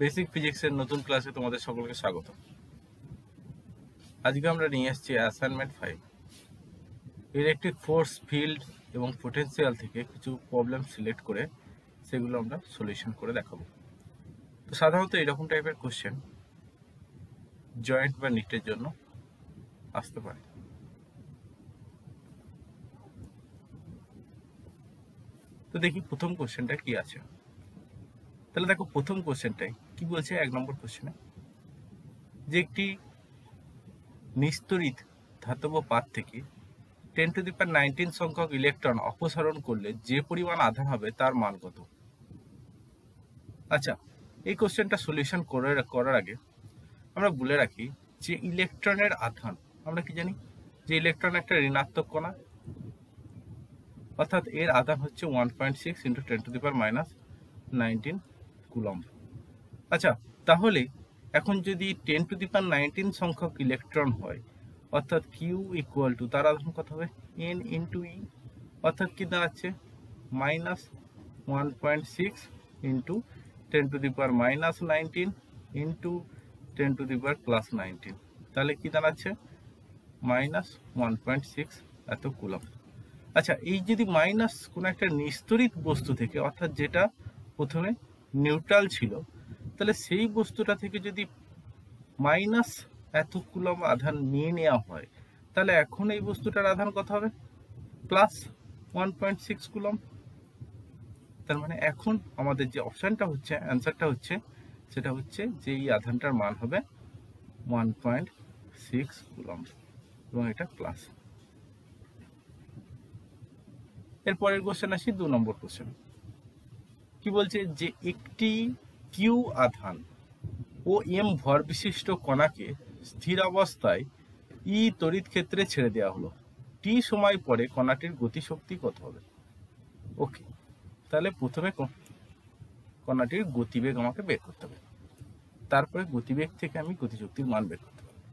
Basic ফিজিক্সের নতুন ক্লাসে তোমাদের সকলকে স্বাগত। আজকে আমরা নিয়ে আসছি অ্যাসাইনমেন্ট 5 ইলেকট্রিক ফোর্স, ফিল্ড এবং পোটেনশিয়াল থেকে কিছু প্রবলেম সিলেক্ট করে সেগুলো আমরা সলিউশন করে দেখাবো। তো সাধারণত এরকম টাইপের কোশ্চেন জয়েন্ট বা নিটের জন্য আসতে পারে। তো দেখি প্রথম কোশ্চেনটা কি আছে। তাহলে দেখো প্রথম কোশ্চেনটাই কি বলছে। 1 নম্বর কোশ্চেনে যে একটি নিস্তড়িত ধাতব পাত থেকে 10⁻19 সংখ্যক ইলেকট্রন অপসারণ করলে যে পরিমাণ আধান হবে তার মান কত। আচ্ছা, এই কোশ্চেনটা সলিউশন করার আগে আমরা বলে রাখি যে ইলেকট্রনের আধান আমরা কি জানি যে ইলেকট্রন একটা ঋণাত্মক কণা, অর্থাৎ এর আধান হচ্ছে 1.6 × 10⁻19 কুলম্ব। আচ্ছা, তাহলে এখন যদি 10⁻19 সংখ্যক ইলেকট্রন হয় অর্থাৎ কিউ ইকুয়াল টু তার আধান কত হবে n × e, অর্থাৎ কি দাঁড়াচ্ছে -1.6 × 10⁻19 × 10⁻+19, তাহলে কি দাঁড়াচ্ছে -1.6 এত কুলম্ব। আচ্ছা, এই যদি মাইনাস কোনো একটা নিস্তড়িত বস্তু থেকে, অর্থাৎ যেটা প্রথমে নিউট্রাল ছিল, তাহলে সেই বস্তুটা থেকে যদি মাইনাস এত কুলম্ব আধান নিয়ে নেওয়া হয়, তাহলে এখন এই বস্তুটার আধান কত হবে +1.6 কুলম্ব। তার মানে এখন আমাদের যে অপশনটা হচ্ছে, অ্যান্সারটা হচ্ছে, সেটা হচ্ছে যে এই আধানটার মান হবে 1.6 কুলম্ব এবং এটা প্লাস। এরপরের কোশ্চেন আসি 2 নম্বর কোশ্চেন। কি বলছে যে একটি কিউ আধান ও এম ভর বিশিষ্ট কণাকে স্থির অবস্থায় ই তড়িৎ ক্ষেত্রে ছেড়ে দেওয়া হলো, টি সময় পরে কণাটির গতিশক্তি কত হবে। ওকে, তাহলে প্রথমে কণাটির গতিবেগ আমাকে বের করতে হবে, তারপরে গতিবেগ থেকে আমি গতিশক্তির মান বের করতে পারবো।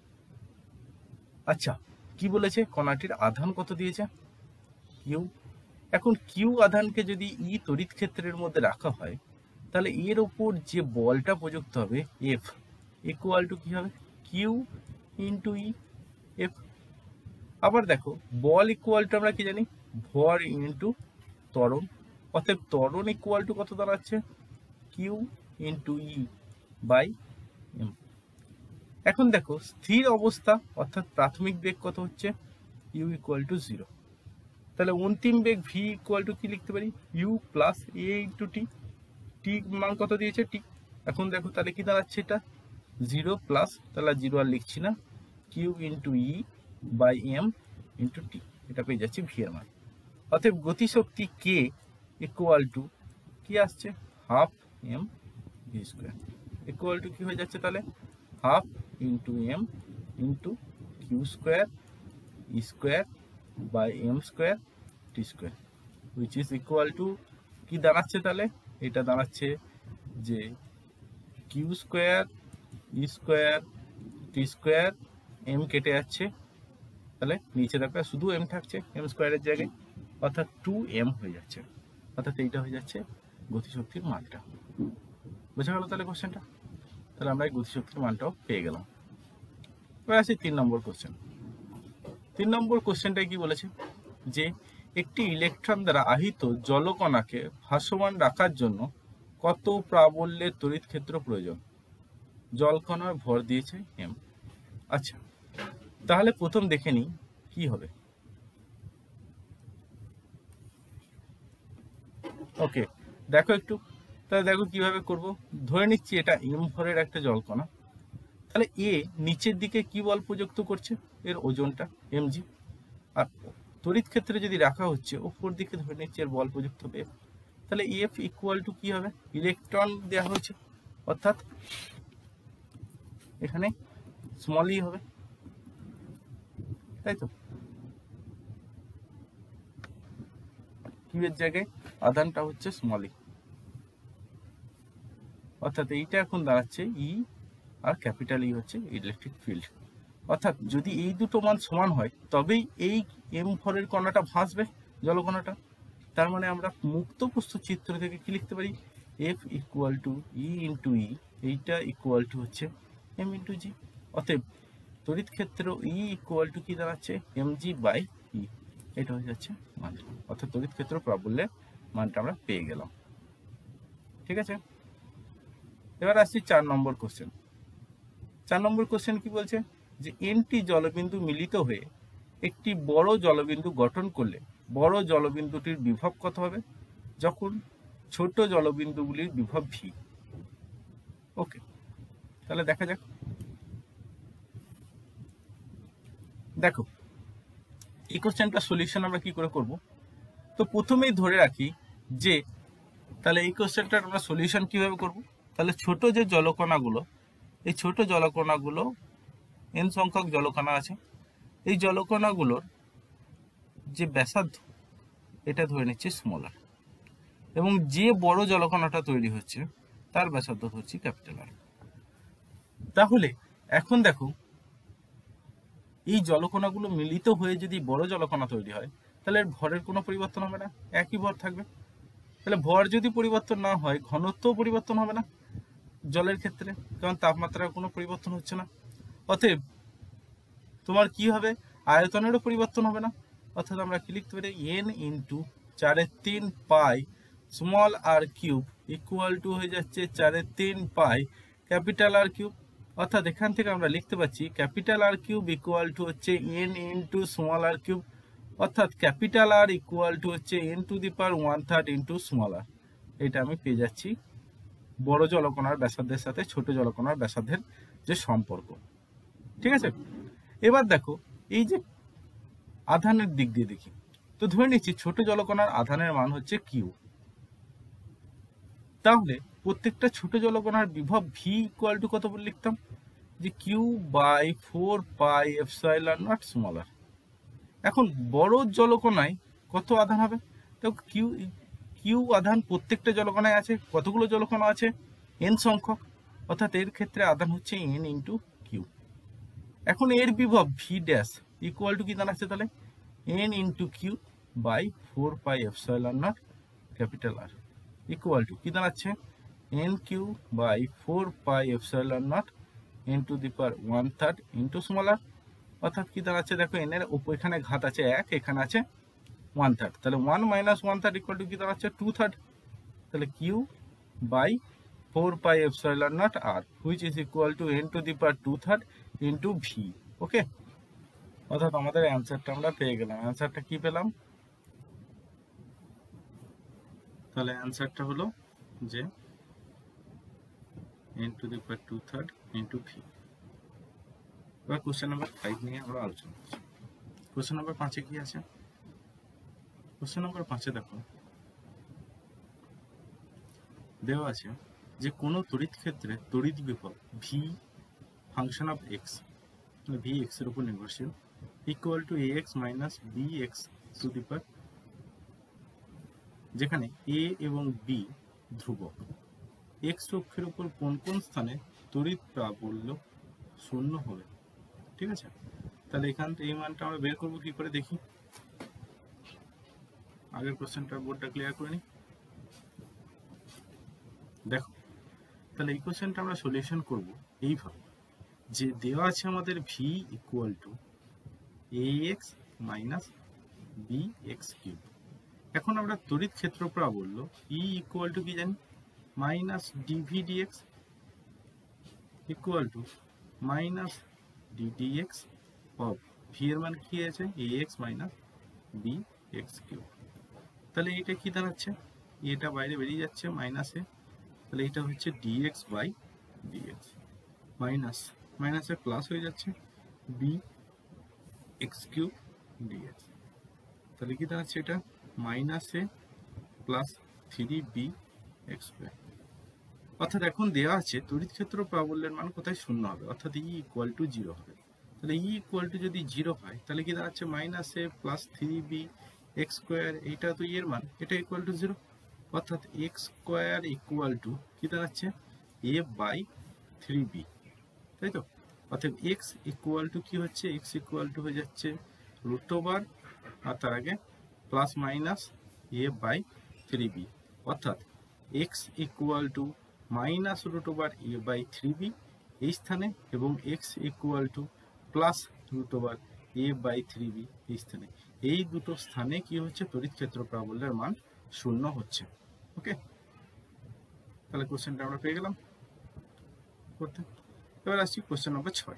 আচ্ছা, কি বলেছে কণাটির আধান কত দিয়েছে কিউ। এখন কিউ আধানকে যদি ই তড়িৎ ক্ষেত্রের মধ্যে রাখা হয়, তাহলে এর উপর যে বলটা প্রযুক্ত হবে এফ ইকুয়াল টু কি হবে কিউ ইন্টু ই এফ। আবার দেখো বল ইকুয়াল টু আমরা কি জানি ভর ইন্টু ত্বরণ, অর্থাৎ ত্বরণ ইকুয়াল টু কত দাঁড়াচ্ছে Q into E by M. এখন দেখো স্থির অবস্থা অর্থাৎ প্রাথমিক বেগ কত হচ্ছে ইউ ইকুয়াল টু 0, তাহলে অন্তিম বেগ ভি ইকুয়াল টু কি লিখতে পারি U plus A into T. T মান কত দিয়েছে টি। এখন দেখো তাহলে কি দাঁড়াচ্ছে এটা 0 প্লাস, তাহলে 0 আর লিখছি না, Q into E by M into T, এটা পেয়ে যাচ্ছি ভি এর মান। অতএব গতিশক্তি কে ইকুয়াল টু কি আসছে half M V square equal to কি হয়ে যাচ্ছে তাহলে half into M into Q square E square by M square T square, which is equal to কি দাঁড়াচ্ছে তাহলে এটা দাঁড়াচ্ছে যে Q square E square T square, M কেটে যাচ্ছে, তাহলে নিচে দেখো শুধু এম থাকছে এম স্কোয়ারের জায়গায়, অর্থাৎ 2m হয়ে যাচ্ছে, অর্থাৎ এইটা হয়ে যাচ্ছে গতিশক্তির মানটা। বোঝা গেল তাহলে কোশ্চেনটা। তাহলে আমরা এই গতিশক্তির মানটাও পেয়ে গেলাম। এবার আসি 3 নম্বর কোশ্চেন। 3 নম্বর কোশ্চেনটাই কি বলেছে যে একটি ইলেকট্রন দ্বারা আহিত জলকণাকে ভাসমান রাখার জন্য কত প্রাবল্যের তড়িৎ ক্ষেত্র প্রয়োজন। জলকণার ভর দিয়েছে এম। আচ্ছা, তাহলে প্রথম দেখে নিই কি হবে। ওকে, দেখো একটু, তাহলে দেখো কিভাবে করব। ধরে নিচ্ছি এটা এম ভরের একটা জলকণা, তাহলে এ নিচের দিকে কি বল প্রযুক্ত করছে, এর ওজনটা mg, আর তড়িৎ ক্ষেত্রে যদি রাখা হচ্ছে উপর দিকে ধরে নিচ্ছে এর বল প্রযুক্ত হবে এফ, তাহলে এফ ইকুয়াল টু কি হবে ইলেকট্রন দেওয়া হয়েছে, অর্থাৎ এখানে স্মল ই হবে, তাই তো কিউ এর জায়গায় আধানটা হচ্ছে স্মল ই, অর্থাৎ এইটা এখন দাঁড়াচ্ছে ই আর ক্যাপিটাল ই হচ্ছে ইলেকট্রিক ফিল্ড। অর্থাৎ যদি এই দুটো মান সমান হয় তবেই এই এম ভরের কণাটা ভাসবে জলকণাটা। তার মানে আমরা মুক্ত প্রস্থ চিত্র থেকে কি লিখতে পারি F equal to E into E এইটা ইকুয়াল টু হচ্ছে এম ইন্টু জি। অতএব তড়িৎ ক্ষেত্র ই ইকুয়াল টু কি দাঁড়াচ্ছে এম জি বাই ই, এটা হয়ে যাচ্ছে মান। অর্থাৎ তড়িৎ ক্ষেত্র প্রাবল্যের মানটা আমরা পেয়ে গেলাম। ঠিক আছে, এবার আসছি 4 নম্বর কোশ্চেন। 4 নম্বর কোশ্চেন কি বলছে যে এনটি জলবিন্দু মিলিত হয়ে একটি বড় জলবিন্দু গঠন করলে বড় জলবিন্দুটির বিভব কত হবে যখন ছোট জলবিন্দুগুলির বিভব ভি। ওকে, তাহলে দেখা যাক। দেখো এই কোশ্চেনটা সলিউশন আমরা কি করে করব। তো প্রথমেই ধরে রাখি যে তাহলে এই কোশ্চেনটার আমরা সলিউশন কিভাবে করব। তাহলে ছোট যে জলকণাগুলো, এই ছোট জলকণাগুলো এন সংখ্যক জলকণা আছে, এই জলকণাগুলোর যে ব্যাসার্ধ এটা ধরে নিচ্ছে স্মল আর, এবং যে বড় জলকণাটা তৈরি হচ্ছে তার ব্যাসার্ধ হচ্ছে ক্যাপিটাল আর। তাহলে এখন দেখো এই জলকণাগুলো মিলিত হয়ে যদি বড় জলকণা তৈরি হয় তাহলে এর ভরের কোনো পরিবর্তন হবে না, একই ভর থাকবে। তাহলে ভর যদি পরিবর্তন না হয় ঘনত্ব পরিবর্তন হবে না জলের ক্ষেত্রে, কারণ তাপমাত্রার কোনো পরিবর্তন হচ্ছে না। অতএব তোমার কি হবে, আয়তনেরও পরিবর্তন হবে না। অর্থাৎ আমরা কি লিখতে পারি N into 4/3 pi small R cube equal to হয়ে যাচ্ছে 4/3 পাই ক্যাপিটাল আর কিউব। অর্থাৎ এখান থেকে আমরা লিখতে পাচ্ছি capital R cube equal to হচ্ছে N into small R cube, অর্থাৎ ক্যাপিটাল আর ইকুয়াল টু হচ্ছে N to the power 1/3 into small R. এটা আমি পেয়ে যাচ্ছি বড় জলকণার ব্যাসার্ধের সাথে ছোট জলকণার ব্যাসার্ধের যে সম্পর্ক। ঠিক আছে, এবার দেখো এই যে আধানের দিক দিয়ে দেখি, তো ধরে নিচ্ছি ছোট জলকণার আধানের মান হচ্ছে কিউ। তাহলে প্রত্যেকটা ছোট জলকণার বিভব ভি ইকুয়াল টু কত বলে লিখতাম যে Q by 4 pi epsilon naught small R. এখন বড় জলকণায় কত আধান হবে, তো কিউ কিউ আধান প্রত্যেকটা জলকণায় আছে। কতগুলো জলকণা আছে, এন সংখ্যক, অর্থাৎ এর ক্ষেত্রে আধান হচ্ছে এন ইন্টু কিউ। এখন এর বিভব ভি ড্যাশ ইকুয়াল টু কি দাঁড়াচ্ছে তাহলে N into Q by 4 pi epsilon naught capital R equal to কি দাঁড়াচ্ছে N Q by 4 pi epsilon naught N to the power 1/3 into small R. অর্থাৎ কি দাঁড়াচ্ছে দেখো এন এর উপর এখানে ঘাত আছে 1, এখানে আছে 1/3, তাহলে 1 মাইনাস 1/3 ইকুয়াল টু কি দাঁড়াচ্ছে 2/3। তাহলে Q by 4 pi epsilon naught R which is equal to N to the power 2/3 into V. Okay, অর্থাৎ আমাদের অ্যান্সারটা আমরা পেয়ে গেলাম। অ্যান্সারটা কি পেলাম, তাহলে অ্যান্সারটা হলো যে n to the power 2/3 into V. এবার কোশ্চেন নাম্বার 5 নিয়ে আমরা আলোচনা করছি। কোশ্চেন নাম্বার 5 কি আছে, কোশ্চেন নাম্বার 5 দেখো দেওয়া আছে যে কোনো তড়িৎ ক্ষেত্রে তড়িৎ বিভব ভি ফাংশন অফ এক্স, মানে ভি এক্স এর উপর নির্ভরশীল, equal to ax minus bx to the power, যেখানে a এবং b ধ্রুবক, এক্স অক্ষের উপর কোন কোন স্থানে তড়িৎ প্রাবল্য শূন্য হবে। ঠিক আছে, তাহলে এখান থেকে এই মানটা আমরা বের করবো কি করে দেখি। আগের কোশ্চেনটা বোর্ডটা ক্লিয়ার করে নিই। দেখো তাহলে এই কোশ্চেনটা আমরা সলিউশন করব এইভাবে যে দেওয়া আছে আমাদের V equal to ax minus bx cube. এখন আমরা তড়িৎ ক্ষেত্র প্রাবল্য E ইকুয়াল টু কি জানি minus dv dx equal to minus ddx of V এর মান কি আছে ax মাইনাস bx কিউব। তাহলে এটা কি দাঁড়াচ্ছে, এটা বাইরে বেরিয়ে যাচ্ছে মাইনাসে, তাহলে এটা হচ্ছে dx বাই dx মাইনাস মাইনাসে প্লাস হয়ে যাচ্ছে bx কিউব dx। তাহলে কি দাঁড়াচ্ছে এটা মাইনাসে প্লাস 3bx স্কয়ার। অর্থাৎ এখন দেওয়া আছে তড়িৎ ক্ষেত্র প্রাবল্যের মান কোথায় শূন্য হবে, অর্থাৎ E ইকুয়াল টু 0 হবে। তাহলে E ইকুয়াল টু যদি 0 হয় তাহলে কি দাঁড়াচ্ছে মাইনাসে প্লাস 3bx স্কয়ার, এইটা তো এর মান, এটা ইকুয়াল টু 0, অর্থাৎ x স্কয়ার ইকুয়াল টু কি দাঁড়াচ্ছে a বাই 3b, তাই তো। অর্থাৎ x ইকুয়াল টু কি হচ্ছে, x ইকুয়াল টু হয়ে যাচ্ছে রুট ওভার আর তার আগে plus minus a by 3b, অর্থাৎ x equal to minus root over A by 3b এই স্থানে, এবং x equal to plus root over A by 3b এই স্থানে। এই দুটো স্থানে কি হচ্ছে, তড়িৎ ক্ষেত্র প্রাবল্যের মান 0 হচ্ছে। ওকে, তাহলে কোশ্চেনটা আমরা পেয়ে গেলাম করতে। এবার আসছি কোশ্চেন নম্বর 6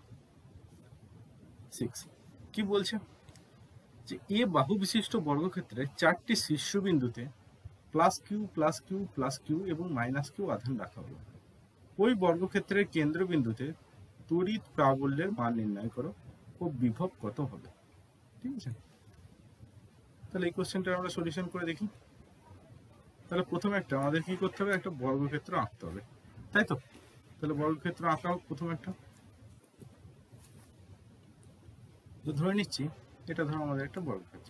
কি বলছে, যে এ বাহু বিশিষ্ট বর্গক্ষেত্রে 4টি শীর্ষবিন্দুতে plus Q plus Q plus Q এবং মাইনাস কিউ আধান রাখা হলো। ওই বর্গক্ষেত্রের কেন্দ্রবিন্দুতে তড়িৎ প্রাবল্যের মান নির্ণয় করো ও বিভব কত হবে। ঠিক আছে, তাহলে এই কোশ্চেনটা আমরা সলিউশন করে দেখি। তাহলে প্রথমে আমাদের কি করতে হবে, একটা বর্গক্ষেত্র আঁকতে হবে, তাই তো। তাহলে বর্গক্ষেত্র আঁকা হোক। প্রথমে একটা ধরে নিচ্ছি, এটা ধরো আমাদের একটা বর্গক্ষেত্র।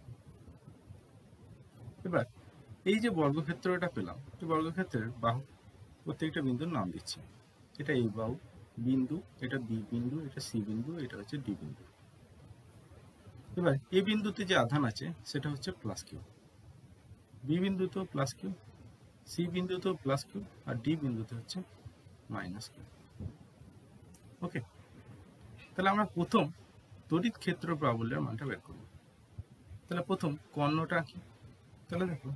এবার এই যে বর্গক্ষেত্রটা পেলাম, এই বর্গক্ষেত্রের বাহু প্রত্যেকটা বিন্দুর নাম দিচ্ছি। এটা এ বাহু বিন্দু, এটা বি বিন্দু, এটা সি বিন্দু, এটা হচ্ছে ডি বিন্দু। এবার এ বিন্দুতে যে আধান আছে সেটা হচ্ছে প্লাস কিউ, বি বিন্দুতেও প্লাস কিউ, সি বিন্দুতেও প্লাস কিউ, আর ডি বিন্দুতে হচ্ছে মাইনাস কিউ। ওকে, তাহলে আমরা প্রথম তড়িৎ ক্ষেত্র প্রাবল্যের মানটা বের করব। তাহলে প্রথম কর্ণটা আঁকি। তাহলে দেখো,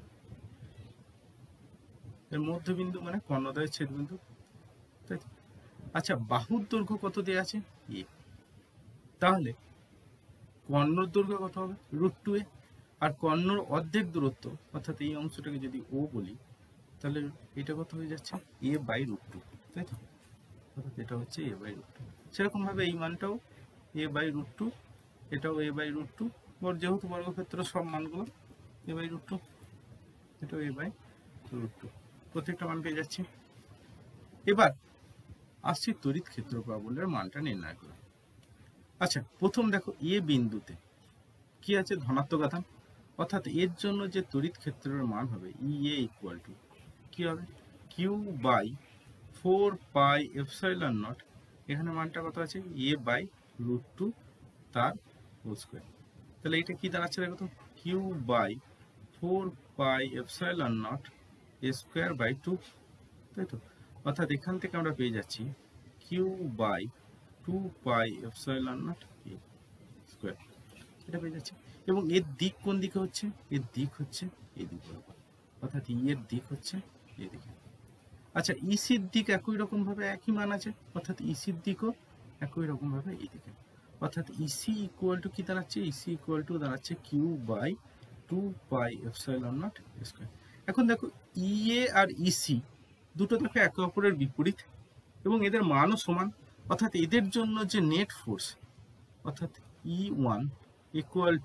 এর মধ্যবিন্দু মানে কর্ণদ্বয়ের ছেদবিন্দু, তাই তো। আচ্ছা, বাহুর দৈর্ঘ্য কত দেওয়া আছে, এ। তাহলে কর্ণর দৈর্ঘ্য কত হবে, √2a। আর কর্ণর অর্ধেক দূরত্ব, অর্থাৎ এই অংশটাকে যদি ও বলি, তাহলে এটা কত হয়ে যাচ্ছে, a বাই √2, তাই তো। অর্থাৎ এটা হচ্ছে a বাই √2। সেরকম ভাবে এই মানটাও a বাই √2, এটাও a বাই √2। যেহেতু বর্গক্ষেত্র সব মানগুলো a বাই √2, এটাও a বাই √2, প্রত্যেকটা মান পেয়ে যাচ্ছি। এবার আসছি তড়িৎ ক্ষেত্র প্রাবল্যের মানটা নির্ণয় করে। আচ্ছা, প্রথম দেখো এ বিন্দুতে কি আছে, ধনাত্মক আধান, অর্থাৎ এর জন্য যে তড়িৎ ক্ষেত্রের মান হবে ইএ ইকুয়াল টু কি হবে, Q by 4 pi epsilon naught. এখানে মানটা কত আছে, এ বাই √2 তার হোল স্কয়ার। তাহলে এটা কি দাঁড়াচ্ছে দেখো তো, Q by 4 pi epsilon naught A square by 2, তাই তো। অর্থাৎ এখান থেকে আমরা পেয়ে যাচ্ছি Q by 2 pi epsilon naught A square, এটা পেয়ে যাচ্ছে। এবং এর দিক কোন দিকে হচ্ছে, এর দিক হচ্ছে এই দিক বরাবর, অর্থাৎ ই এর দিক হচ্ছে এদিকে। আচ্ছা, ইসির দিক একই রকম ভাবে একই মান আছে, অর্থাৎ ইসির দিকও একই রকম ভাবে এইদিকে। অর্থাৎ ইসি ইকুয়াল টু কি দাঁড়াচ্ছে, ইসি ইকুয়াল টু দাঁড়াচ্ছে Q by 2 pi epsilon naught square. এখন দেখো, ইএ আর ইসি দুটো দেখো একে অপরের বিপরীত, এবং এদের মানও সমান। অর্থাৎ এদের জন্য যে নেট ফোর্স, অর্থাৎ E1 ইকুয়াল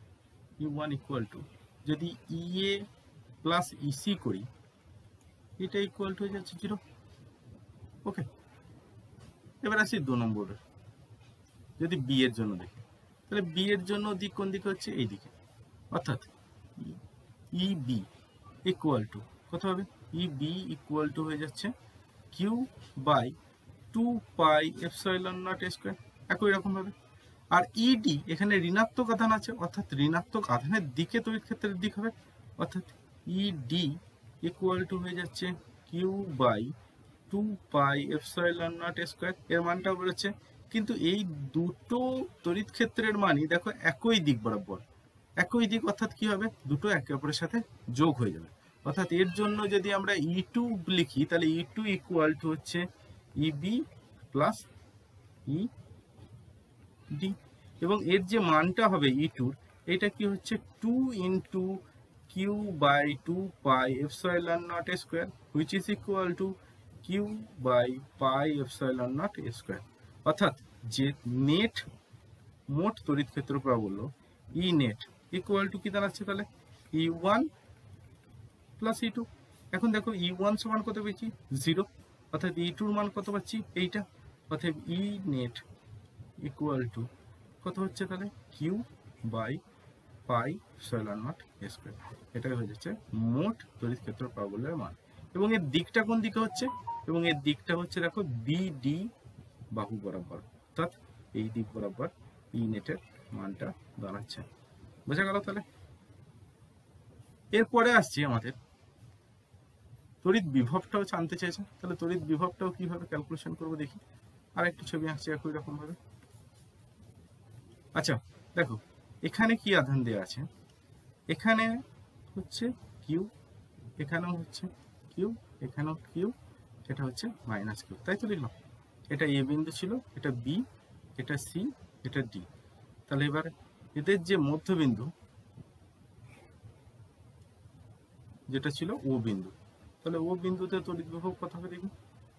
টু যদি ইএ প্লাস ইসি করি, এটা ইকুয়াল টু হয়ে যাচ্ছে 0। ওকে, এবার আসি 2 নম্বরের, যদি বি এর জন্য দেখি, তাহলে বি এর জন্য দিক কোন দিকে হচ্ছে, এই দিকে। অর্থাৎ ইবি ইকুয়াল টু কত হবে, ইবি ইকুয়াল টু হয়ে যাচ্ছে Q by 2 pi epsilon naught square, একই রকম ভাবে। আর ইডি এখানে ঋণাত্মক আধান আছে, অর্থাৎ ঋণাত্মক আধানের দিকে তড়িৎ ক্ষেত্রের দিক হবে, অর্থাৎ ইডি ইকুয়াল টু হয়ে যাচ্ছে Q by 2 pi epsilon naught square. এর মানটাও বেরোচ্ছে, কিন্তু এই দুটো তড়িৎ ক্ষেত্রের মানই দেখো একই দিক বরাবর, একই দিক, অর্থাৎ কি হবে, দুটো একে অপরের সাথে যোগ হয়ে যাবে। অর্থাৎ এর জন্য যদি আমরা E2 লিখি, তাহলে E2 ইকুয়াল টু হচ্ছে ইবি প্লাস ইডি, এবং এর যে মানটা হবে E2-র, এটা কি হচ্ছে 2 into Q by 2 pi epsilon naught square, which is equal to Q by pi epsilon naught square. অর্থাৎ যে নেট মোট তড়িৎ ক্ষেত্র প্রাবল্য ই নেট ইকুয়াল টু কি দাঁড়াচ্ছে, তাহলে E1 প্লাস E2। এখন দেখো E1 সমান কত পেয়েছি, 0, অর্থাৎ E2-র মান কত পাচ্ছি, এইটা। অর্থাৎ ই নেট ইকুয়াল টু কত হচ্ছে, তাহলে Q by pi epsilon naught square. এটাই হয়ে যাচ্ছে মোট তড়িৎ ক্ষেত্র প্রাবল্যের মান। এবং এর দিকটা কোন দিকে হচ্ছে, এবং এর দিকটা হচ্ছে দেখো বিডি বাহু বরাবর, অর্থাৎ এই দিক বরাবর ই নেটের মানটা দাঁড়াচ্ছে। বোঝা গেল? তাহলে এরপরে আসছি আমাদের তড়িৎ বিভবটাও জানতে চাইছে, তাহলে তড়িৎ বিভবটাও কিভাবে ক্যালকুলেশন করবো দেখি। আর একটু ছবি আঁকছি একই রকম ভাবে। আচ্ছা দেখো এখানে কি আধান দেওয়া আছে, এখানে হচ্ছে কিউ, এখানেও হচ্ছে কিউ, এখানেও কিউ, এটা হচ্ছে মাইনাস কিউ, তাই তো লিখলাম। এটা এ বিন্দু ছিল, এটা বি, এটা সি, এটা ডি। তাহলে এবার এদের যে মধ্যবিন্দু যেটা ছিল ও বিন্দু, তাহলে ও বিন্দুতে তড়িৎ বিভব কত হবে দেখি।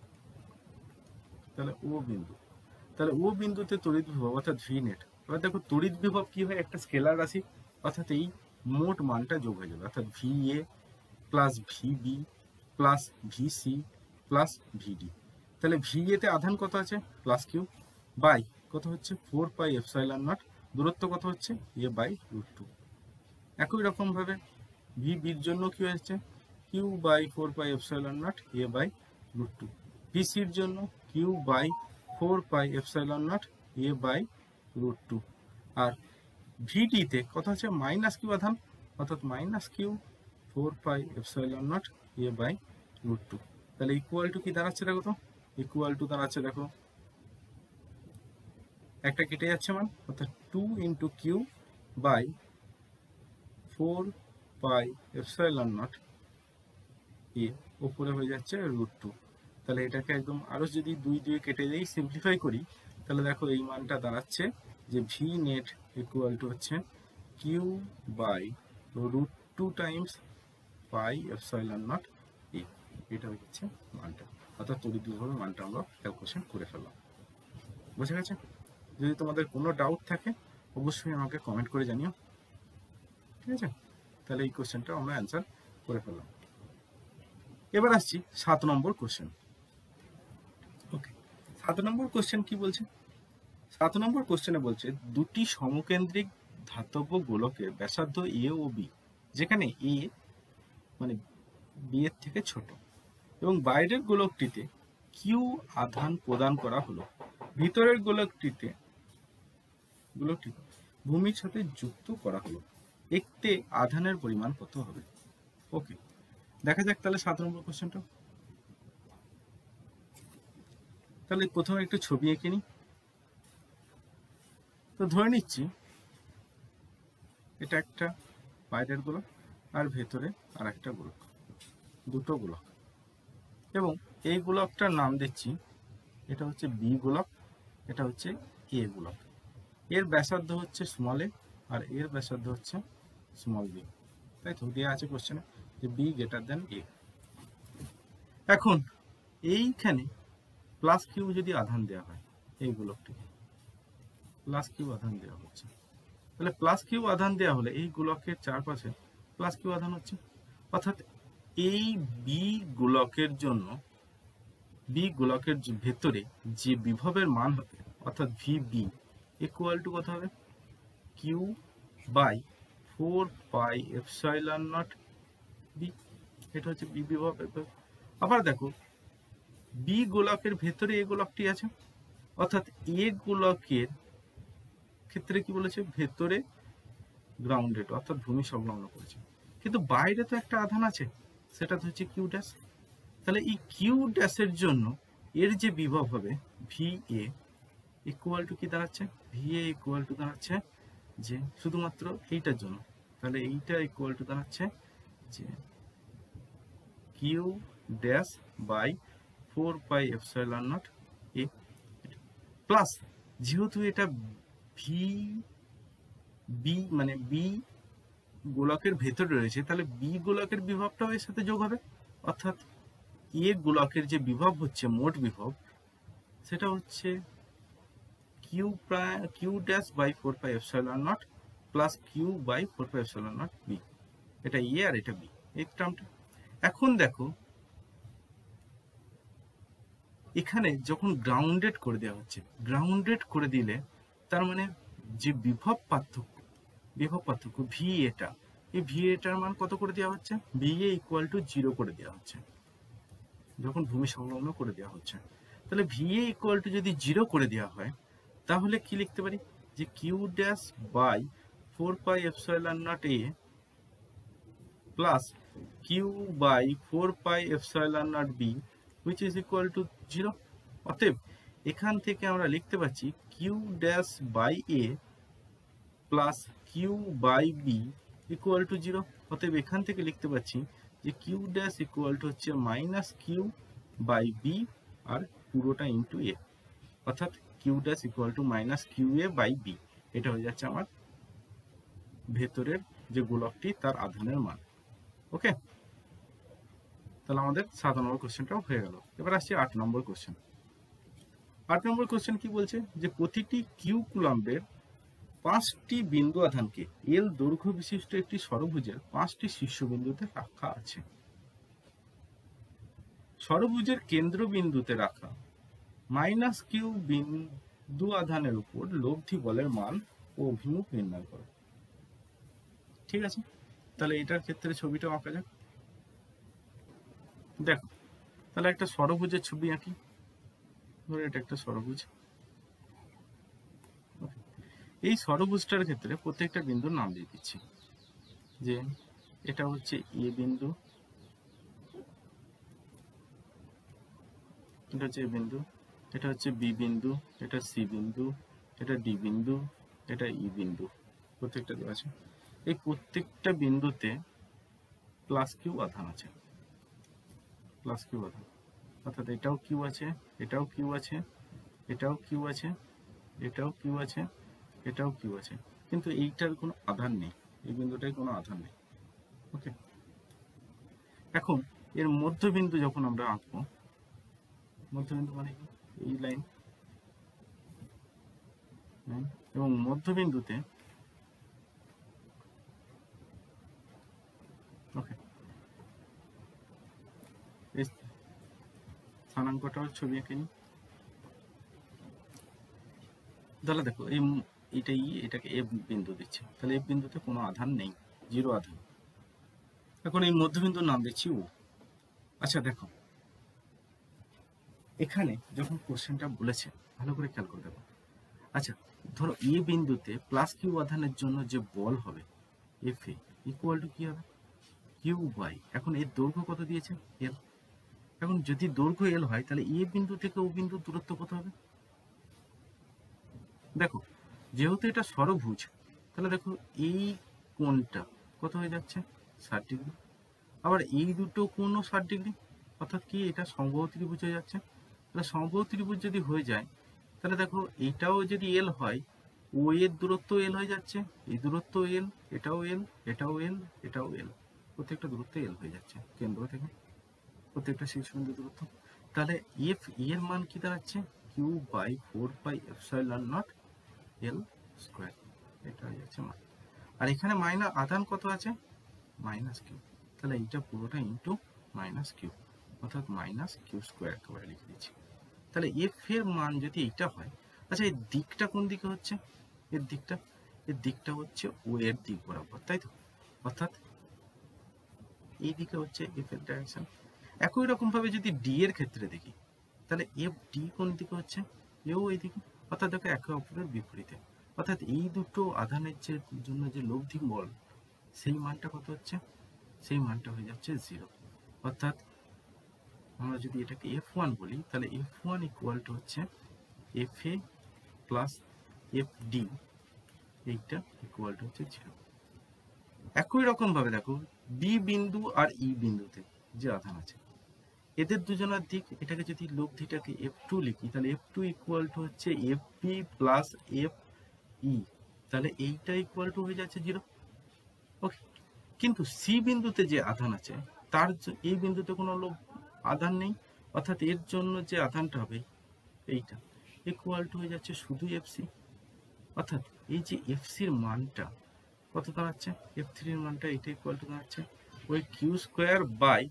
তাহলে ও বিন্দু, তাহলে ও বিন্দুতে তড়িৎ বিভব অর্থাৎ ভি নেট। এবার দেখো তড়িৎ বিভব কি হয়, একটা স্কেলার রাশি, অর্থাৎ এই মোট মানটা যোগ হয়ে যাবে, অর্থাৎ V A plus V B plus V C plus VD. তাহলে ভি এতে আধান কত আছে প্লাস কিউ, বাই কত হচ্ছে 4 পাই এপসাইলন নট, দূরত্ব কত হচ্ছে এ বাই √2। একই রকম ভাবে ভি বির জন্য কি হচ্ছে Q by 4 pi epsilon naught A by √2, V সির জন্য Q by 4 pi epsilon naught A by √2, আর ভিডিতে কত হচ্ছে মাইনাস কিউ আধান, অর্থাৎ minus Q 4 pi epsilon naught A by √2। তাহলে ইকুয়াল টু কি দাঁড়াচ্ছে দেখো তো, ইকুয়াল টু দাঁড়াচ্ছে দেখো একটা কেটে যাচ্ছে মান, অর্থাৎ 2 into Q by 4 pi epsilon naught A, উপরে হয়ে যাচ্ছে √2। তাহলে এটাকে একদম আরো যদি 2 দিয়ে কেটে দেই, সিম্পলিফাই করি, তাহলে দেখো এই মানটা দাঁড়াচ্ছে যে ভি নেট ইকুয়াল টু হচ্ছে Q by √2 times pi epsilon naught A, এটা হচ্ছে মানটা, অর্থাৎ তড়িৎ বিভবের মানটা আমরা ক্যালকুলেশন করে ফেললাম। বুঝে গেছে? যদি তোমাদের কোনো ডাউট থাকে অবশ্যই আমাকে কমেন্ট করে জানিও, ঠিক আছে? তাহলে এই কোশ্চেনটা আমরা অ্যান্সার করে ফেললাম। এবার আসছি 7 নম্বর কোশ্চেন। ওকে, 7 নম্বর কোশ্চেন কি বলছে? 7 নম্বর কোশ্চেনে বলছে দুটি সমকেন্দ্রিক ধাতব গোলকের ব্যাসার্ধ এ ও বি, যেখানে এ মানে বি এর থেকে ছোট, এবং বাইরের গোলকটিতে কিউ আধান প্রদান করা হলো, ভিতরের গোলকটিতে ভূমির সাথে যুক্ত করা হলো, এতে আধানের পরিমাণ কত হবে? ওকে, দেখা যাক তাহলে 7 নম্বর কোশ্চেনটা। তাহলে প্রথমে একটু ছবি এঁকে নিই। তো ধরে নিচ্ছি এটা একটা বাইরের গোলক আর ভেতরে আর একটা গোলক, দুটো গোলক, এবং এই গোলকটার নাম দিচ্ছি, এটা হচ্ছে বি গোলক, এটা হচ্ছে এ গোলক। এর ব্যাসার্ধ হচ্ছে স্মল এ আর এর ব্যাসার্ধ হচ্ছে স্মল বি, তাই তো দেওয়া আছে কোশ্চেনে যে বি গ্রেটার দেন এ। এখন এইখানে প্লাস কিউ যদি আধান দেওয়া হয়, এই গোলকটিকে প্লাস কিউ আধান দেওয়া হচ্ছে, তাহলে প্লাস কিউ আধান দেওয়া হলে এই গোলকের চারপাশে প্লাস কিউ আধান হচ্ছে, অর্থাৎ এই বি গোলকের জন্য বি গোলকের ভেতরে যে বিভবের মান হবে অর্থাৎ ভি বি ইকুয়াল টু কত হবে Q by 4 pi epsilon naught B, এটা হচ্ছে বি বিভব। আবার দেখো বি গোলকের ভেতরে এ গোলকটি আছে, অর্থাৎ এ গোলকের ক্ষেত্রে কি বলেছে ভেতরে গ্রাউন্ডেড অর্থাৎ ভূমি সংলগ্ন করেছে, কিন্তু বাইরে তো একটা আধান আছে, সেটা তো হচ্ছে কিউ ড্যাশ। তাহলে এই কিউ ড্যাশের জন্য এর যে বিভব হবে ভি এ ইকুয়াল টু কি দাঁড়াচ্ছে, ভি এ ইকুয়াল টু দাঁড়াচ্ছে যে শুধুমাত্র এইটার জন্য, তাহলে এইটা ইকুয়াল টু দাঁড়াচ্ছে যে Q dash by 4 pi epsilon naught A, plus যেহেতু এটা ভি বি মানে বি গোলকের ভেতরে রয়েছে, তাহলে বি গোলকের বিভবটাও এর সাথে যোগ হবে, অর্থাৎ এ গোলকের যে বিভব হচ্ছে মোট বিভব সেটা হচ্ছে Q dash by 4 pi epsilon naught plus Q by 4 pi epsilon naught B, এটা এ আর এটা বি এই টার্মটা। এখন দেখো এখানে যখন গ্রাউন্ডেড করে দেওয়া হচ্ছে, গ্রাউন্ডেড করে দিলে তার মানে যে বিভব পার্থক্য ভি এটা, এই ভি এটার মান কত করে দেওয়া হচ্ছে, ভি এ ইকুয়াল টু 0 করে দেওয়া হচ্ছে যখন ভূমি সংলগ্ন করে দেওয়া হচ্ছে। তাহলে ভি এ ইকুয়াল টু যদি 0 করে দেওয়া হয় তাহলে কি লিখতে পারি যে Q dash by 4 pi epsilon naught A plus Q by 4πε0 b which is equal to 0। অতএব এখান থেকে আমরা লিখতে পাচ্ছি Q dash by A plus Q by B equal to 0। অতএব এখান থেকে লিখতে পাচ্ছি যে কিউ ড্যাশ ইকুয়াল টু হচ্ছে মাইনাস কিউ বাই বি আর পুরোটা ইন্টু এ, অর্থাৎ Q dash equal to minus Q A by B. এটা হয়ে যাচ্ছে আমার ভেতরের যে গোলকটি তার আধানের মান। ওকে, তাহলে আমাদের 7 নম্বর কোশ্চেনটাও হয়ে গেল। এবার আসছি 8 নম্বর কোশ্চেন। 8 নম্বর কোশ্চেন কি বলছে যে প্রতিটি কিউ কুলম্বের 5টি বিন্দু আধানকে এল দৈর্ঘ্য বিশিষ্ট একটি ষড়ভুজের 5টি শীর্ষবিন্দুতে রাখা আছে। ষড়ভুজের কেন্দ্রবিন্দুতে রাখা মাইনাস কিউ বিন্দু আধানের উপর লব্ধি বলের মান ও অভিমুখ নির্ণয় করো। ঠিক আছে, তাহলে এটার ক্ষেত্রে ছবিটা আঁকা যাক। দেখো, তাহলে একটা ষড়ভুজের ছবি আঁকি। ধরো এটা একটা ষড়ভুজ। এই ষড়ভুজটার ক্ষেত্রে প্রত্যেকটা বিন্দুর নাম দিয়ে দিচ্ছি, যে এটা হচ্ছে এ বিন্দু, এটা হচ্ছে এ বিন্দু, এটা হচ্ছে বি বিন্দু, এটা সি বিন্দু, এটা ডি বিন্দু, এটা ই বিন্দু, প্রত্যেকটা দেওয়া আছে। এই প্রত্যেকটা বিন্দুতে প্লাস কিউ আধান আছে, প্লাস কিউ আধান, অর্থাৎ এটাও কিউ আছে, এটাও কিউ আছে, এটাও কিউ আছে, এটাও কিউ আছে, এটাও কিউ আছে, কিন্তু এইটার কোনো আধান নেই, এই বিন্দুটায় কোনো আধান নেই। ওকে, এখন এর মধ্যবিন্দু যখন আমরা আঁকবো, মধ্যবিন্দু মানে কি এই লাইন, এবং মধ্যবিন্দুতে ওকে এই স্থানাঙ্কটার ছবি এঁকে নিই। তাহলে দেখো এটাকে এফ বিন্দু দিচ্ছে, তাহলে এফ বিন্দুতে কোনো আধান নেই, 0 আধান। এখন এই মধ্যবিন্দুর নাম দিচ্ছি ও। আচ্ছা দেখো, এখানে যখন কোশ্চেনটা বলেছে ভালো করে খেয়াল করে দেখো। আচ্ছা ধরো এ বিন্দুতে প্লাস কিউ আধানের জন্য যে বল হবে এফ এ ইকুয়াল টু কি হবে, কিউ বাই, এখন এর দৈর্ঘ্য কত দিয়েছে, এল। এখন যদি দৈর্ঘ্য এল হয় তাহলে এ বিন্দু থেকে ও বিন্দুর দূরত্ব কত হবে। দেখো যেহেতু এটা ষড়ভুজ, তাহলে দেখো এই কোণটা কত হয়ে যাচ্ছে, 60 ডিগ্রি। আবার এই দুটো কোণও 60 ডিগ্রি, অর্থাৎ কি এটা সমবাহু ত্রিভুজ হয়ে যাচ্ছে। তাহলে সমবাহু ত্রিভুজ যদি হয়ে যায়, তাহলে দেখো এটাও যদি এল হয়, ও এর দূরত্ব এল হয়ে যাচ্ছে, এই দূরত্ব এল, এটাও এল, এটাও এল, এটাও এল, প্রত্যেকটা দূরত্ব এল হয়ে যাচ্ছে কেন্দ্র থেকে, প্রত্যেকটা শীর্ষবিন্দু দূরত্ব। তাহলে এফ এর মান কি দাঁড়াচ্ছে, কিউ বাই 4πε0 এল স্কোয়ার, এটা হয়ে যাচ্ছে মান। আর এখানে মাইনাস আধান কত আছে, মাইনাস কিউ, তাহলে এইটা পুরোটা ইন্টু মাইনাস কিউ, অর্থাৎ মাইনাস কিউ স্কোয়ার একেবারে লিখে দিচ্ছি। তাহলে এফ এর মান যদি এইটা হয়, আচ্ছা এর দিকটা কোন দিকে হচ্ছে, এর দিকটা হচ্ছে ও এর দিক বরাবর, তাই তো, অর্থাৎ এই দিকে হচ্ছে এফ এর ডাইরেকশন। একই রকম ভাবে যদি ডি এর ক্ষেত্রে দেখি, তাহলে এফ ডি কোন দিকে হচ্ছে, এও এই দিকে, অর্থাৎ দেখো একে অপরের বিপরীতে, অর্থাৎ এই দুটো আধানের জন্য যে লব্ধি বল সেই মানটা কত হচ্ছে, সেই মানটা হয়ে যাচ্ছে 0। অর্থাৎ আমরা যদি এটাকে F1 বলি, তাহলে F1 ইকুয়াল টু হচ্ছে FA প্লাস FD, এইটা ইকুয়াল টু হচ্ছে 0। একই রকম ভাবে দেখো বি বিন্দু আর ই বিন্দুতে যে আধান আছে, এদের দুজনের দিক, এটাকে যদি লব্ধিটাকে F2 লিখি, তাহলে F2 ইকুয়াল টু হচ্ছে FP প্লাস FE, তাহলে এইটা ইকুয়াল টু হয়ে যাচ্ছে 0। ওকে, কিন্তু সি বিন্দুতে যে আধান আছে তার এই বিন্দুতে কোনো আধান নেই, অর্থাৎ এর জন্য যে আধানটা হবে এইটা ইকুয়াল টু হয়ে যাচ্ছে শুধু এফসি, অর্থাৎ এই যে এফসির মানটা কত দাঁড়াচ্ছে, F3 এর মানটা এটা ইকুয়াল টু দাঁড়াচ্ছে ওই Q square by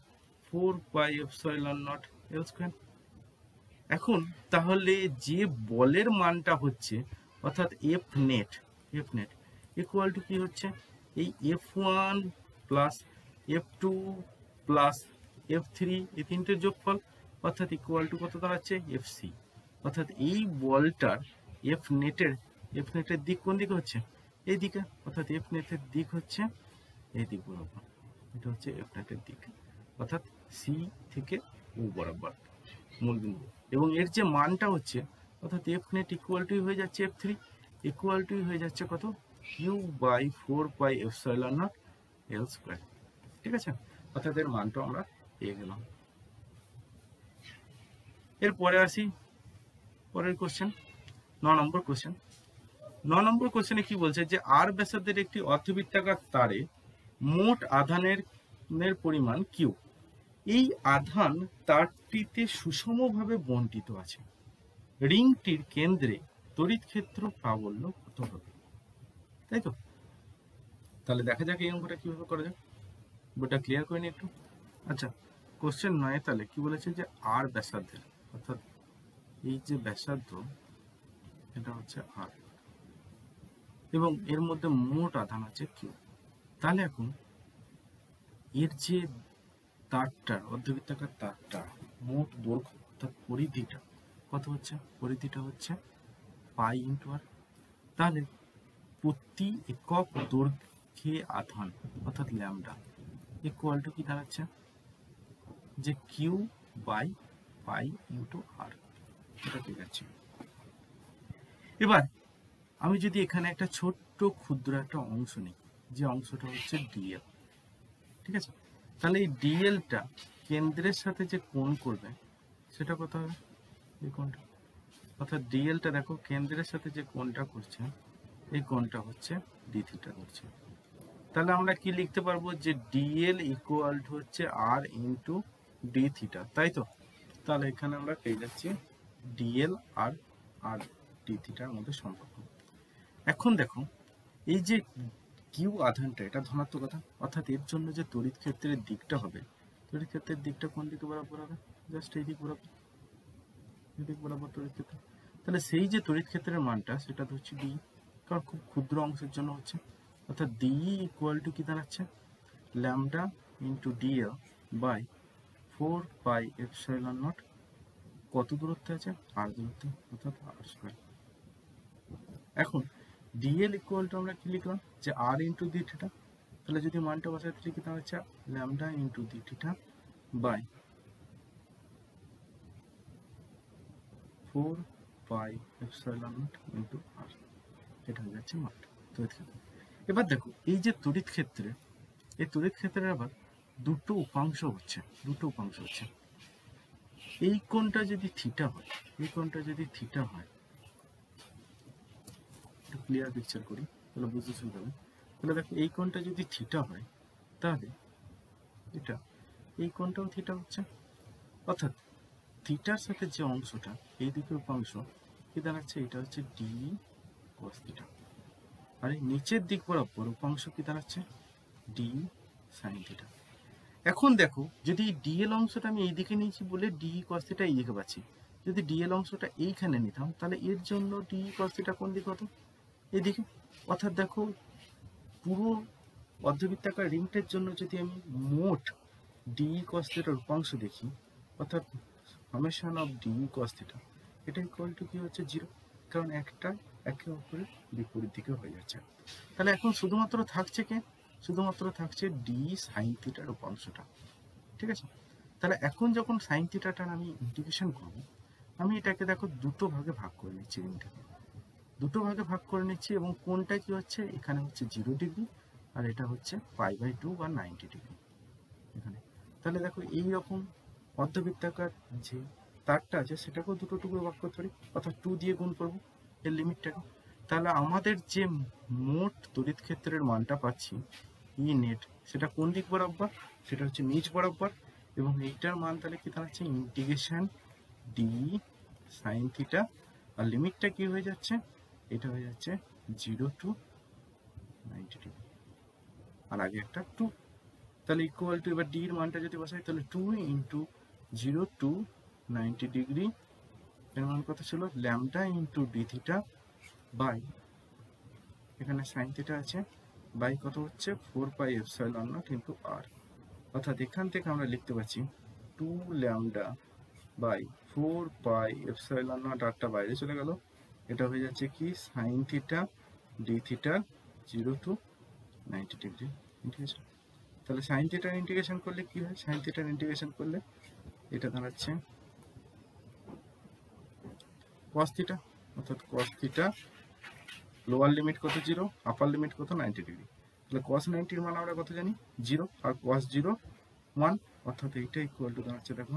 4πε0 L square. এখন তাহলে যে বলের মানটা হচ্ছে, অর্থাৎ এফ নেট ইকুয়াল টু কি হচ্ছে, এই F1 plus F2 plus F3 এই তিনটের যোগফল, অর্থাৎ ইকুয়াল টু কত দাঁড়াচ্ছে, FC। অর্থাৎ এই বলটার এফ নেটের দিক কোন দিকে হচ্ছে, এই দিকে, অর্থাৎ এফ নেটের দিক হচ্ছে এই দিক বরাবর। এটা হচ্ছে এফ নেটের দিক, অর্থাৎ সি থেকে ও বরাবর মূলবিন্দু। এবং এর যে মানটা হচ্ছে, অর্থাৎ এফ নেট ইকুয়াল টু হয়ে যাচ্ছে এফ থ্রি, ইকুয়াল টু হয়ে যাচ্ছে কত, Q by 4 pi epsilon naught L square. ঠিক আছে, অর্থাৎ এর মানটা আমরা পেয়ে গেলাম। এরপরে আসি পরের কোশ্চেন, 9 নম্বর কোশ্চেন। 9 নম্বর কোশ্চেনে কি বলছে যে আর ব্যাসার্ধের একটি অর্ধবৃত্তাকার তারে মোট আধানের পরিমাণ কিউ। এই আধান তারটিতে সুষমভাবে বণ্টিত আছে। রিংটির কেন্দ্রে তড়িৎ ক্ষেত্র প্রাবল্য কত হবে? তাই তো, তাহলে দেখা যাক এই অঙ্কটা কিভাবে করা যায়, বইটা ক্লিয়ার করে নি একটু। আচ্ছা, কোশ্চেন 9 তাহলে কি বলেছে যে আর ব্যাসার্ধের, অর্থাৎ এই যে ব্যাসার্ধ এটা হচ্ছে আর, এবং এর মধ্যে মোট আধান আছে কিউ। তাহলে এখন এর যে তারটার অর্ধবৃত্তাকার তারটা মোট দৈর্ঘ্য অর্থাৎ পরিধিটা কত হচ্ছে, পরিধিটা হচ্ছে পাই ইন্টু আর। তাহলে প্রতি একক দৈর্ঘ্যে আধান অর্থাৎ ল্যামডা ইকুয়াল টু কি দাঁড়াচ্ছে, যে Q by pi into R. এটা ঠিক আছে। এবার আমি যদি এখানে একটা ছোট্ট ক্ষুদ্র একটা অংশ নিই, যে অংশটা হচ্ছে ডিএল, ঠিক আছে, তাহলে এই ডিএলটা কেন্দ্রের সাথে যে কোণ করবে সেটা কত হবে, এই কোণটা, অর্থাৎ ডিএলটা দেখো কেন্দ্রের সাথে যে কোণটা করছে এই কোণটা হচ্ছে ডি থিটা করছে। তাহলে আমরা কি লিখতে পারবো, যে ডিএল ইকুয়াল টু হচ্ছে আর ইন্টু ডি থিটা, তাই তো। তাহলে এখানে আমরা পেয়ে যাচ্ছি ডিএল আর আর ডি থিটার মধ্যে সম্পর্ক। এখন দেখো এই যে কিউ আধানটা এটা ধনাত্মক আধান, অর্থাৎ এর জন্য যে তড়িৎ ক্ষেত্রের দিকটা হবে, তড়িৎ ক্ষেত্রের দিকটা কোন দিকে বরাবর হবে, জাস্ট এই দিক বরাবর, এই দিক বরাবর তড়িৎ ক্ষেত্র। তাহলে সেই যে তড়িৎ ক্ষেত্রের মানটা সেটা তো হচ্ছে ডি, কারণ খুব ক্ষুদ্র অংশের জন্য হচ্ছে, অর্থাৎ ডি ইকুয়াল টু কি দাঁড়াচ্ছে, lambda into DL by 4 pi epsilon naught, কত দূরত্বে আছে, আর দূরত্বে, অর্থাৎ আর স্কয়ার। এখন ডিএল ইকুয়াল টু আমরা কি লিখলাম, যে আর ইন্টু ডি থিটা, তাহলে যদি মানটা বসাতে লিখি তাহলে হচ্ছে lambda into D theta by 4 pi epsilon naught into R, এটা হয়ে যাচ্ছে মানটা তড়িৎ ক্ষেত্র। এবার দেখো এই যে তড়িৎ ক্ষেত্রে, এই তড়িৎ ক্ষেত্রের আবার দুটো উপাংশ হচ্ছে, এই কোণটা যদি থিটা হয়, এই কোণটা যদি থিটা হয়, একটু ক্লিয়ার পিকচার করি তাহলে বুঝতে সুবিধা হবে। তাহলে দেখো এই কোণটা যদি থিটা হয় তাহলে এটা এই কোণটাও থিটা হচ্ছে, অর্থাৎ থিটার সাথে যে অংশটা এই দিকের উপাংশ কি দাঁড়াচ্ছে, এটা হচ্ছে ডি কস থিটা, আর এই নিচের দিক বরাবর উপাংশ কি দাঁড়াচ্ছে, ডি সাইন থিটা। এখন দেখো যদি ডিএল অংশটা আমি এইদিকে নিয়েছি বলে ডি কস থিটা এই দিকে পাচ্ছি, যদি ডিএল অংশটা এইখানে নিতাম তাহলে এর জন্য ডি কস থিটা কোন দিকে হতো, এদিকে। অর্থাৎ দেখো পুরো অর্ধবৃত্তাকার রিংটার জন্য যদি আমি মোট ডি কস থিটার উপাংশ দেখি, অর্থাৎ summation of D cos theta, এটা ইকুয়াল টু কি হচ্ছে 0, কারণ একটা একে অপরের বিপরীত দিকে হয়ে যাচ্ছে। তাহলে এখন শুধুমাত্র থাকছে কে, শুধুমাত্র থাকছে ডি সাইন থিটার উপাংশটা, ঠিক আছে। তাহলে এখন যখন সাইন থিটাটার আমি ইন্টিগ্রেশন করব, আমি এটাকে দেখো দুটো ভাগে ভাগ করে নিচ্ছি, রিংটাকে দুটো ভাগে ভাগ করে নিচ্ছি, এবং কোনটা কি হচ্ছে, এখানে হচ্ছে 0 ডিগ্রি আর এটা হচ্ছে π/2 বা 90 ডিগ্রি এখানে। তাহলে দেখো এইরকম অর্ধবৃত্তাকার যে তারটা আছে সেটাকেও দুটো টুকরো ভাগ করতে পারি, অর্থাৎ 2 দিয়ে গুণ করবো এর লিমিটটাকে। তাহলে আমাদের যে মোট তড়িৎ ক্ষেত্রের মানটা পাচ্ছি ই নেট, সেটা কোন দিক বরাবর, সেটা হচ্ছে নিচ বরাবর, এবং এইটার মান তাহলে কি দাঁড়াচ্ছে, ইন্টিগ্রেশন ডি সাইন থিটা, আর লিমিটটা কি হয়ে যাচ্ছে, এটা হয়ে যাচ্ছে 0 টু 90 ডিগ্রি, আর আগে একটা 2, তাহলে ইকুয়াল টু, এবার ডি এর মানটা যদি বসাই তাহলে 2 ইন্টু 0 টু 90 ডিগ্রি, এর মান কত ছিল, lambda into D theta by, এখানে সাইন থিটা আছে, বাই কত হচ্ছে 4 pi epsilon naught into R, অর্থাৎ এখান থেকে আমরা লিখতে পাচ্ছি 2 lambda by 4 pi epsilon naught, আরটা বাইরে চলে গেল, এটা হয়ে যাচ্ছে কি sine theta D theta 0 to 90 degree, ঠিক আছে। তাহলে সাইন থিটার ইন্টিগ্রেশন করলে কি হয়? সাইন থিটার ইন্টিগ্রেশন করলে এটা দাঁড়াচ্ছে cos থিটা, অর্থাৎ cos থিটা লোয়ার লিমিট কত 0, আপার লিমিট কত 90 ডিগ্রি। তাহলে cos 90 এর মান আমরা কত জানি 0, আর cos 0 1, অর্থাৎ এইটা ইকুয়াল টু দাঁড়াচ্ছে দেখো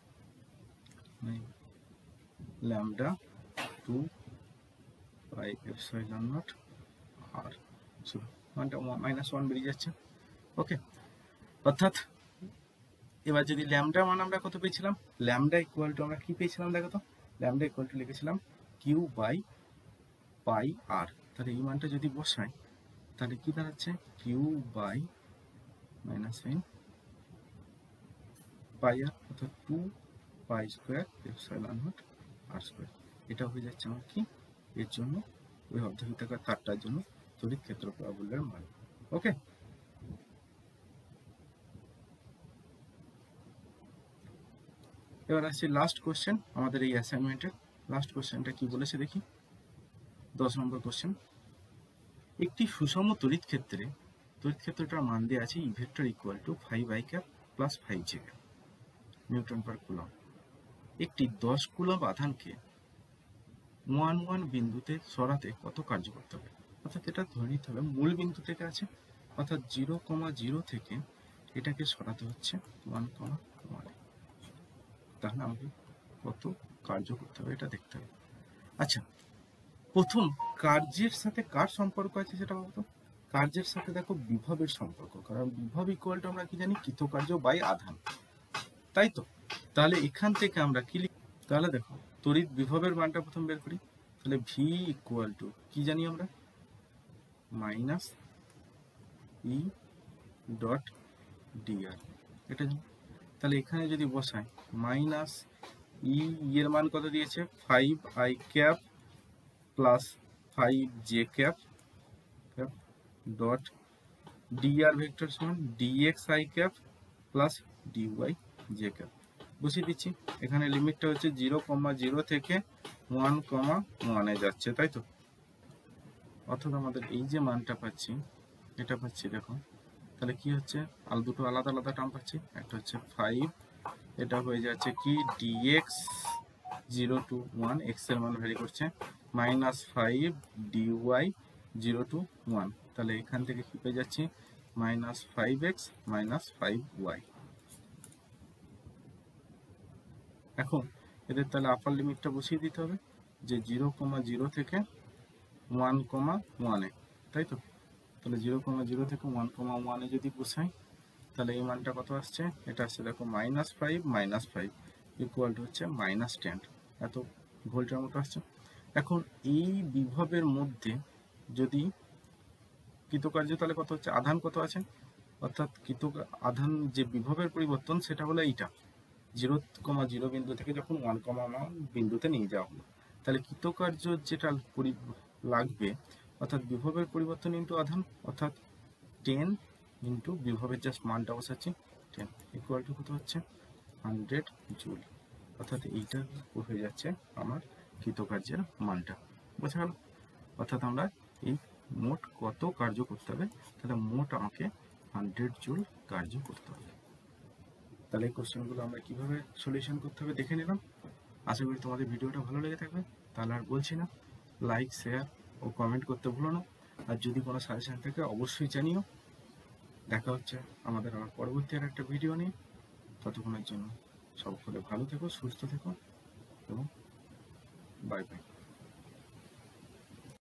lambda 2 by epsilon naught R শুধু মানটা -1 বেরিয়ে যাচ্ছে। ওকে, অর্থাৎ এবার যদি ল্যামডা মান আমরা কত পেয়েছিলাম, ল্যামডা ইকুয়াল টু আমরা কি পেয়েছিলাম দেখো তো, ল্যামডা ইকুয়াল টু লিখেছিলাম কিউ বাই পাই আর। তাহলে এই মানটা যদি বসাই তাহলে কি দাঁড়াচ্ছে Q by minus sine pi R, অর্থাৎ 2 pi square epsilon naught R square. এটা হয়ে যাচ্ছে আমার কি এর জন্য ওই অর্ধবৃত্তাকার তারটার জন্য তড়িৎ ক্ষেত্র প্রাবল্যের মান। ওকে, এবার আসছি লাস্ট কোশ্চেন আমাদের এই অ্যাসাইনমেন্টের। লাস্ট কোশ্চেনটা কি বলেছে দেখি, 10 নম্বর কোশ্চেন। একটি সুষম তড়িৎ ক্ষেত্রটার মান দেওয়া আছে E vector equal to 5i cap plus 5j newton per coulomb. একটি 10 কুলম্ব আধানকে 1 বিন্দুতে সরাতে কত কার্য করতে হবে? অর্থাৎ এটা ধরে নিতে হবে মূল বিন্দু থেকে আছে, অর্থাৎ 0,0 থেকে এটাকে সরাতে হচ্ছে 1,1। তাহলে আমাকে কত কার্য করতে হবে এটা দেখতে হবে। আচ্ছা, প্রথম কার্যের সাথে কার সম্পর্ক আছে সেটা বলতো। কার্যের সাথে দেখো বিভবের সম্পর্ক, কারণ বিভব ইকুয়াল টু আমরা কি জানি কৃতকার্য বাই আধান, তাই তো। তাহলে এখান থেকে আমরা কি লিখি, তাহলে দেখো তড়িৎ বিভবের মানটা প্রথম বের করি। তাহলে ভি ইকুয়াল টু কি জানি আমরা মাইনাস ই ডট ডিআর, এটা জানি। তাহলে এখানে যদি বসাই মাইনাস ই এর মান কত দিয়েছে 5i cap plus 5j cap dot DR vector সমান dx i cap plus dy j cap. বসিয়ে দিচ্ছি, এখানে লিমিটটা হচ্ছে 0,0 থেকে 1,1 এ যাচ্ছে, তাই তো। অর্থাৎ আমাদের এই যে মানটা পাচ্ছি এটা পাচ্ছি দেখো, তাহলে কি হচ্ছে আর দুটো আলাদা আলাদা টার্ম পাচ্ছি। একটা হচ্ছে 5, এটা হয়ে যাচ্ছে কি dx 0 to 1, x এর মান ভ্যারি করছে, মাইনাস 5 dy 0 to 1। তাহলে এখান থেকে কি পেয়ে যাচ্ছি মাইনাস 5x মাইনাস 5y। এখন এদের তাহলে আপার লিমিটটা বসিয়ে দিতে হবে যে 0,0 থেকে 1,1 এ, তাই তো। তাহলে 0,0 থেকে 1,1 এ যদি বসাই তাহলে এই মানটা কত আসছে, এটা আসছে দেখো -5 -5 ইকুয়াল টু হচ্ছে -10, এত ভোল্টের মতো আসছে। এখন এই বিভবের মধ্যে যদি কৃতকার্য তাহলে কত হচ্ছে, আধান কত আছে, অর্থাৎ আধান যে বিভবের পরিবর্তন সেটা হলো এইটা 0,0 বিন্দু থেকে যখন 1,1 বিন্দুতে নিয়ে যাওয়া হলো। তাহলে কৃতকার্য যেটা লাগবে অর্থাৎ বিভবের পরিবর্তন ইন্টু আধান, অর্থাৎ 10 ইন্টু বিভবের জাস্ট মানটা বসাচ্ছি 10 ইকুয়াল টু কত হচ্ছে 100 জুল। অর্থাৎ এইটা হয়ে যাচ্ছে আমার কৃতকার্যের মানটা, বোঝা গেল। অর্থাৎ আমরা এই মোট কত কার্য করতে হবে, তাহলে মোট আমাকে 100 জুল কার্য করতে হবে। তাহলে এই কোশ্চেনগুলো আমরা কিভাবে সলিউশন করতে হবে দেখে নিলাম। আশা করি তোমাদের ভিডিওটা ভালো লেগে থাকবে। তাহলে আর বলছি না, লাইক শেয়ার ও কমেন্ট করতে ভুলো না। আর যদি কোনো সাজেশন থাকে অবশ্যই জানিও। দেখা হচ্ছে আমাদের আবার পরবর্তী আর একটা ভিডিও নিয়ে। ততক্ষণের জন্য সকলে ভালো থেকো, সুস্থ থেকো এবং বাই বাই।